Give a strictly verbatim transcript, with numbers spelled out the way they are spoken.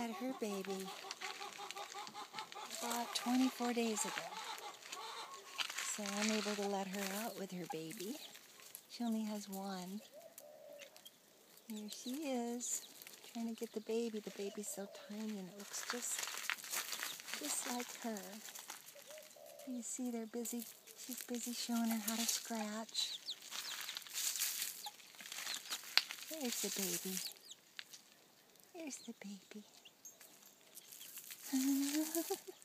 had her baby about twenty-four days ago. So I'm able to let her out with her baby. She only has one. Here she is, trying to get the baby. The baby's so tiny and it looks just, just like her. You see they're busy, she's busy showing her how to scratch. There's the baby. There's the baby.